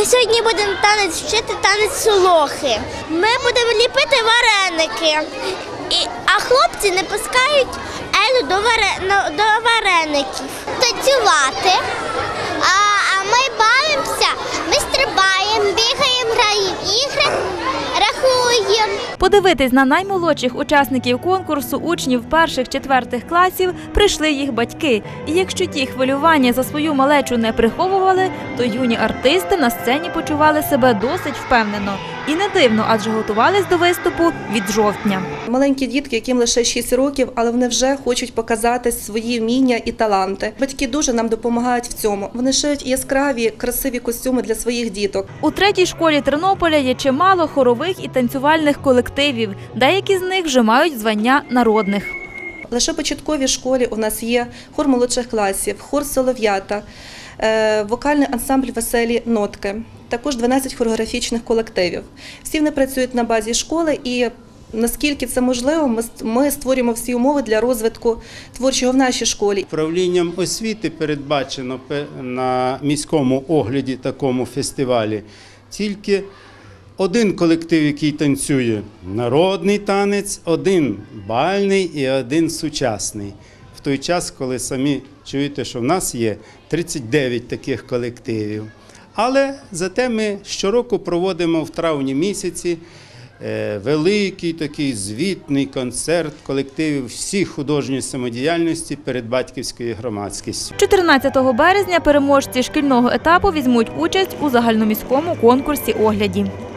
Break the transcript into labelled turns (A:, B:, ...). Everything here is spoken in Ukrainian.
A: сьогодні будемо танець вчити, танець солохи. Ми будемо ліпити вареники, а хлопці не пускають Елю до вареників. Танцювати, а ми бавимося, ми стрибаємо, бігаємо, граємо ігри, рахуємо.
B: Подивитись на наймолодших учасників конкурсу учнів перших-четвертих класів прийшли їх батьки. І якщо ті хвилювання за свою малечу не приховували, то юні артисти на сцені почували себе досить впевнено. І не дивно, адже готувались до виступу від жовтня.
C: Маленькі дітки, яким лише 6 років, але вони вже хочуть показати свої вміння і таланти. Батьки дуже нам допомагають в цьому. Вони шиють яскраві, красиві костюми для своїх діток.
B: У третій школі Тернополя є чимало хорових і танцювальних колективів. Деякі з них вже мають звання народних.
C: Лише в початковій школі у нас є хор молодших класів, хор «Солов'ята», вокальний ансамбль «Веселі нотки», також 12 хореографічних колективів. Всі вони працюють на базі школи і наскільки це можливо, ми створюємо всі умови для розвитку творчого в нашій школі.
D: Управлінням освіти передбачено на міському огляді такому фестивалі тільки один колектив, який танцює народний танець, один бальний і один сучасний. В той час, коли самі чуєте, що в нас є 39 таких колективів. Але зате ми щороку проводимо в травні місяці великий такий звітний концерт колективів всіх художньої самодіяльності перед батьківською громадськістю.
B: 14 березня переможці шкільного етапу візьмуть участь у загальноміському конкурсі огляді.